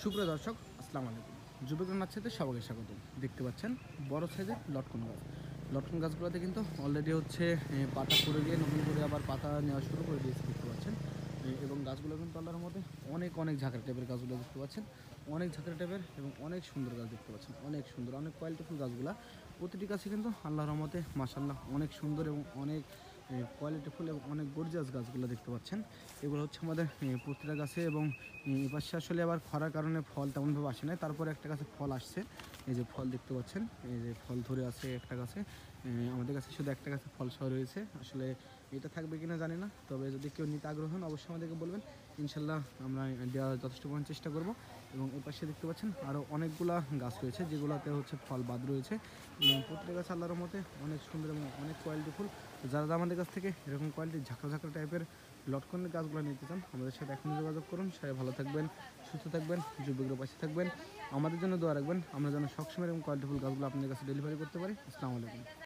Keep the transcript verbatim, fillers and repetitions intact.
সুপ্রিয় দর্শক, আসসালামু আলাইকুম। যুবগ্রাম নার্সারিতে সবাইকে স্বাগত। দেখতে পাচ্ছেন বড় সাইজের লটকন গাছ। লটকন গাছগুলোতে কিন্তু অলরেডি হচ্ছে এ, পাতা পড়ে গিয়ে নতুন করে আবার পাতা নেওয়া শুরু করে দিয়েছে, দেখতে পাচ্ছেন। এ, এবং গাছগুলো কিন্তু আল্লাহর মধ্যে অনেক অনেক ঝাঁকড়া টাইপের গাছগুলো দেখতে পাচ্ছেন, অনেক ঝাঁকড়া টাইপের এবং অনেক সুন্দর গাছ দেখতে পাচ্ছেন, অনেক সুন্দর, অনেক কোয়ালিটিফুল গাছগুলা। প্রতিটি গাছই কিন্তু আল্লাহর রহমতে মাশাআল্লাহ অনেক সুন্দর এবং অনেক কোয়ালিটিফুল এবং অনেক গর্জিয়াস গাছগুলো দেখতে পাচ্ছেন। এগুলো হচ্ছে আমাদের এ, প্রতিটা গাছে এবং এ, পাশে আসলে আবার খরার কারণে ফল তেমনভাবে আসে না, তারপরে একটা গাছে ফল আসছে। এই যে ফল দেখতে পাচ্ছেন, এই যে ফল ধরে আছে একটা গাছে। এ, আমাদের কাছে শুধু একটা গাছে ফল সহ রয়েছে। আসলে এটা থাকবে কিনা জানি না, তবে যদি কেউ নিতে আগ্রহ হন অবশ্যই আমাদেরকে বলবেন, ইনশাল্লাহ আমরা দেওয়ার যথেষ্ট পরিমাণ চেষ্টা করব। এবং এই পাশে দেখতে পাচ্ছেন আরও অনেকগুলা গাছ রয়েছে যেগুলোতে হচ্ছে ফল বাদ রয়েছে। এবং প্রতিটা গাছ আল্লাহর মতে অনেক সুন্দর এবং অনেক কোয়ালিটিফুল। যারা আমাদের কাছ থেকে এরকম কোয়ালিটির ঝাঁকড়া ঝাঁকড়া টাইপের লটকনের গাছগুলো নিতে চান, আমাদের সাথে এখন যোগাযোগ করুন। সবাই ভালো থাকবেন, সুস্থ থাকবেন, যুবকদের পাশে থাকবেন, আমাদের জন্য দোয়া রাখবেন, আমরা যেন সবসময় এরকম কোয়ালিটিফুল গাছগুলো আপনাদের কাছে ডেলিভারি করতে পারি। আসসালামু আলাইকুম।